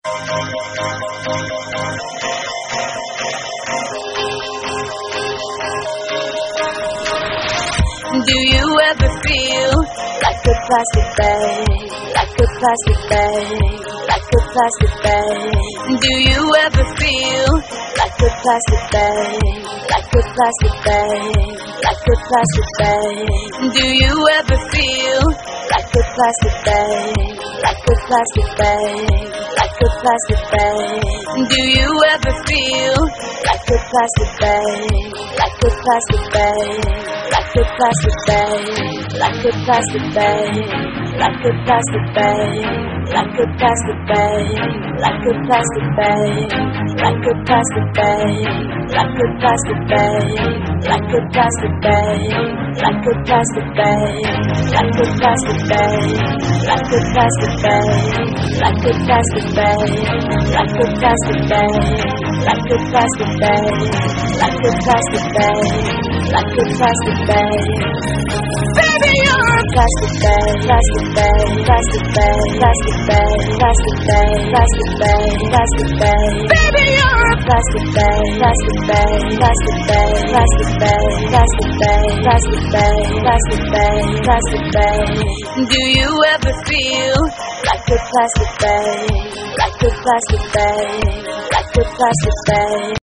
Do you ever feel like a plastic bag, like a plastic bag, like a plastic bag? Do you ever feel like a plastic bag, like a plastic bag, like a plastic bag? Do you ever feel like a plastic bag, like a plastic bag, like a plastic bag? Do you ever feel like a plastic bag, like a plastic bag? Like a plastic bag, like a plastic bag, like a plastic bag, like a plastic bag, like a plastic bag, like a plastic bag, like a plastic bag, like a plastic bag, like a plastic bag, like a plastic bag, like a plastic bag, like a plastic bag, like a plastic bag, like a plastic bag, like a plastic bag, like a plastic bag. Baby, you're a plastic bag, plastic bag, plastic bag, plastic bag, plastic bag, plastic bag, plastic bag. Baby, you're a plastic bag, plastic bag, plastic bag, plastic bag, plastic bag, plastic bag, plastic bag, plastic bag. Do you ever feel like a plastic bag, like a plastic bag, like a plastic bag?